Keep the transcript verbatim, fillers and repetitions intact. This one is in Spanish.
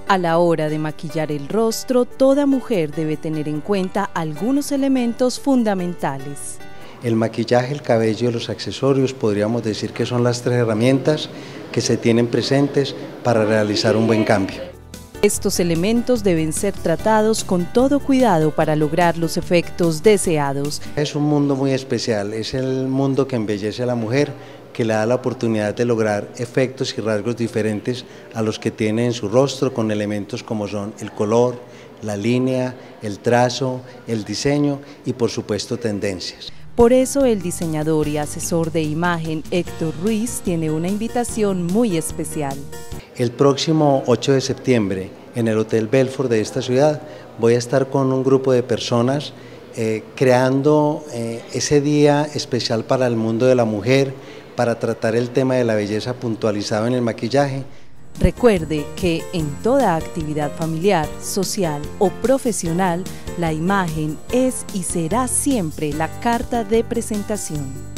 A la hora de maquillar el rostro, toda mujer debe tener en cuenta algunos elementos fundamentales. El maquillaje, el cabello y los accesorios podríamos decir que son las tres herramientas que se tienen presentes para realizar un buen cambio. Estos elementos deben ser tratados con todo cuidado para lograr los efectos deseados. Es un mundo muy especial, es el mundo que embellece a la mujer, que le da la oportunidad de lograr efectos y rasgos diferentes a los que tiene en su rostro, con elementos como son el color, la línea, el trazo, el diseño y por supuesto tendencias. Por eso el diseñador y asesor de imagen Héctor Ruiz tiene una invitación muy especial. El próximo ocho de septiembre en el Hotel Belfort de esta ciudad voy a estar con un grupo de personas eh, creando eh, ese día especial para el mundo de la mujer, para tratar el tema de la belleza puntualizado en el maquillaje. Recuerde que en toda actividad familiar, social o profesional, la imagen es y será siempre la carta de presentación.